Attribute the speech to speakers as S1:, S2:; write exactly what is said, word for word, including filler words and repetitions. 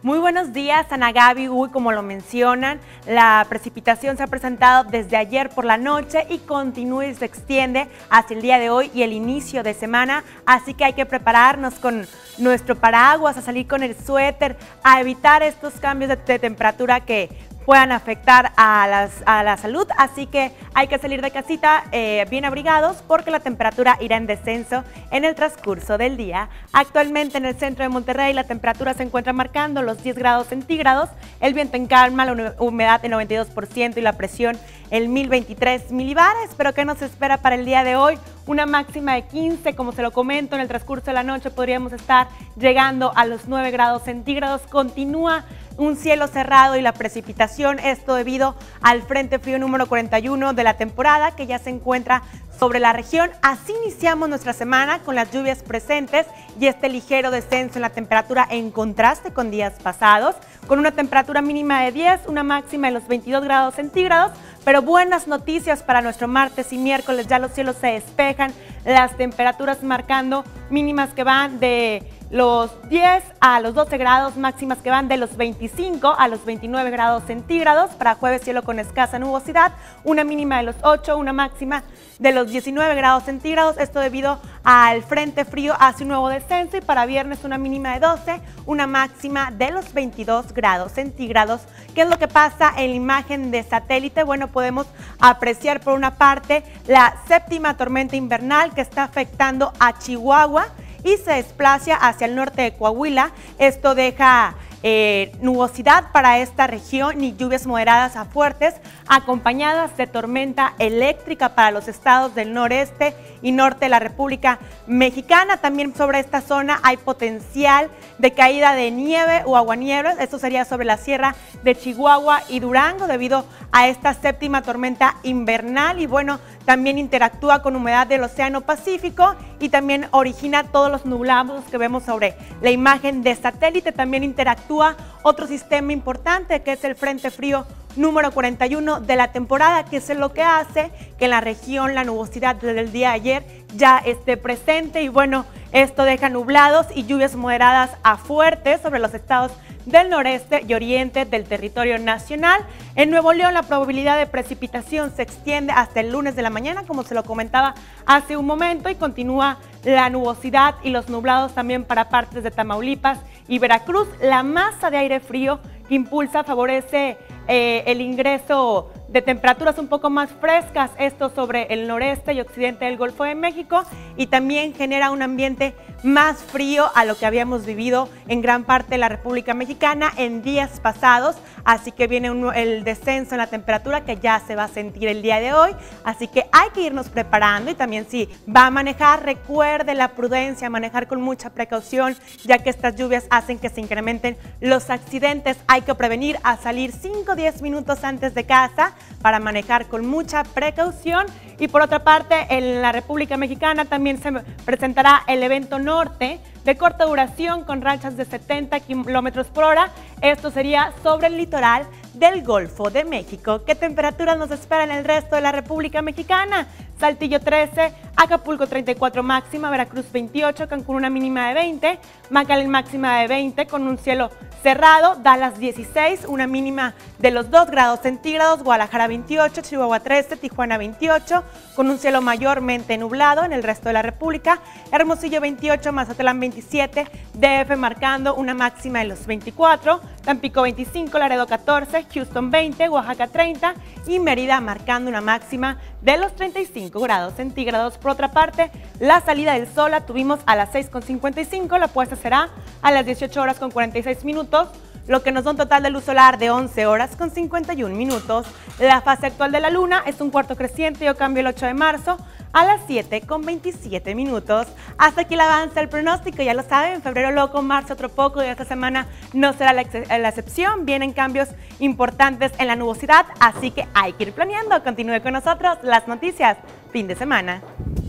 S1: Muy buenos días, Ana Gaby. Uy, como lo mencionan, la precipitación se ha presentado desde ayer por la noche y continúa y se extiende hacia el día de hoy y el inicio de semana, así que hay que prepararnos con nuestro paraguas, a salir con el suéter, a evitar estos cambios de, de temperatura que puedan afectar a, las, a la salud, así que hay que salir de casita eh, bien abrigados porque la temperatura irá en descenso en el transcurso del día. Actualmente en el centro de Monterrey la temperatura se encuentra marcando los diez grados centígrados, el viento en calma, la humedad del noventa y dos por ciento y la presión en mil veintitrés milibares. Pero ¿qué nos espera para el día de hoy? Una máxima de quince, como se lo comento, en el transcurso de la noche podríamos estar llegando a los nueve grados centígrados. Continúa un cielo cerrado y la precipitación, esto debido al Frente Frío número cuarenta y uno de la temporada que ya se encuentra sobre la región. Así iniciamos nuestra semana con las lluvias presentes y este ligero descenso en la temperatura en contraste con días pasados, con una temperatura mínima de diez, una máxima de los veintidós grados centígrados, pero buenas noticias para nuestro martes y miércoles, ya los cielos se despejan, las temperaturas marcando mínimas que van de los diez a los doce grados, máximas que van de los veinticinco a los veintinueve grados centígrados. Para jueves cielo con escasa nubosidad, una mínima de los ocho, una máxima de los diecinueve grados centígrados, esto debido al frente frío hace un nuevo descenso, y para viernes una mínima de doce, una máxima de los veintidós grados centígrados. ¿Qué es lo que pasa en la imagen de satélite? Bueno, podemos apreciar por una parte la séptima tormenta invernal que está afectando a Chihuahua y se desplaza hacia el norte de Coahuila. Esto deja eh, nubosidad para esta región y lluvias moderadas a fuertes, acompañadas de tormenta eléctrica para los estados del noreste y norte de la República Mexicana. También sobre esta zona hay potencial de caída de nieve o aguanieve. Esto sería sobre la sierra de Chihuahua y Durango debido a esta séptima tormenta invernal, y bueno, también interactúa con humedad del Océano Pacífico y también origina todos los nublados que vemos sobre la imagen de satélite. También interactúa otro sistema importante que es el Frente Frío número cuarenta y uno de la temporada, que es lo que hace que en la región la nubosidad desde el día de ayer ya esté presente, y bueno, esto deja nublados y lluvias moderadas a fuertes sobre los estados del noreste y oriente del territorio nacional. En Nuevo León la probabilidad de precipitación se extiende hasta el lunes de la mañana, como se lo comentaba hace un momento, y continúa la nubosidad y los nublados también para partes de Tamaulipas y Veracruz. La masa de aire frío que impulsa favorece eh, el ingreso de temperaturas un poco más frescas, esto sobre el noreste y occidente del Golfo de México, y también genera un ambiente más frío a lo que habíamos vivido en gran parte de la República Mexicana en días pasados. Así que viene un, el descenso en la temperatura que ya se va a sentir el día de hoy, así que hay que irnos preparando. Y también si va a manejar, recuerde la prudencia, manejar con mucha precaución, ya que estas lluvias hacen que se incrementen los accidentes. Hay que prevenir a salir cinco o diez minutos antes de casa para manejar con mucha precaución. Y por otra parte, en la República Mexicana también se presentará el evento norte de corta duración con rachas de setenta kilómetros por hora. Esto sería sobre el litoral del Golfo de México. ¿Qué temperaturas nos esperan en el resto de la República Mexicana? Saltillo trece, Acapulco treinta y cuatro máxima, Veracruz veintiocho, Cancún una mínima de veinte, McAllen máxima de veinte con un cielo cerrado, Dallas dieciséis, una mínima de los dos grados centígrados, Guadalajara veintiocho, Chihuahua trece, Tijuana veintiocho, con un cielo mayormente nublado en el resto de la República, Hermosillo veintiocho, Mazatlán veintisiete, D F marcando una máxima de los veinticuatro, Tampico veinticinco, Laredo catorce, Houston veinte, Oaxaca treinta y Mérida marcando una máxima de los treinta y cinco grados centígrados. Por otra parte, la salida del sol la tuvimos a las seis con cincuenta y cinco, la puesta será a las dieciocho horas con cuarenta y seis minutos, lo que nos da un total de luz solar de once horas con cincuenta y un minutos. La fase actual de la luna es un cuarto creciente y cambio el ocho de marzo a las siete con veintisiete minutos. Hasta aquí el avance del pronóstico, ya lo saben, febrero loco, marzo otro poco, y esta semana no será la, ex la excepción. Vienen cambios importantes en la nubosidad, así que hay que ir planeando. Continúe con nosotros las noticias fin de semana.